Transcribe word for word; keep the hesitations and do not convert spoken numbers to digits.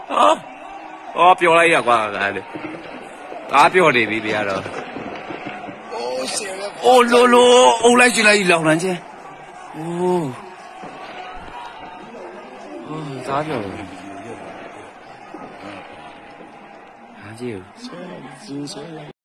哦，我表了一下瓜来的，打表的比别了。哦，罗罗，欧来进来一聊人家，哦，哦，打表了，还有。